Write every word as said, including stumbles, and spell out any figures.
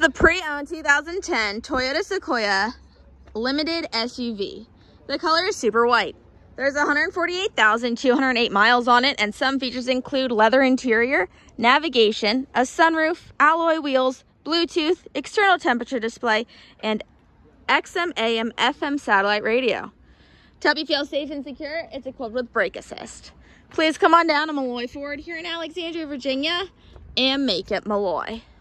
the pre-owned two thousand ten Toyota Sequoia Limited S U V. The color is super white. There's one hundred forty-eight thousand two hundred eight miles on it, and some features include leather interior, navigation, a sunroof, alloy wheels, Bluetooth, external temperature display, and X M, A M, F M satellite radio. To help you feel safe and secure, it's equipped with brake assist. Please come on down to Malloy Ford here in Alexandria, Virginia, and make it Malloy.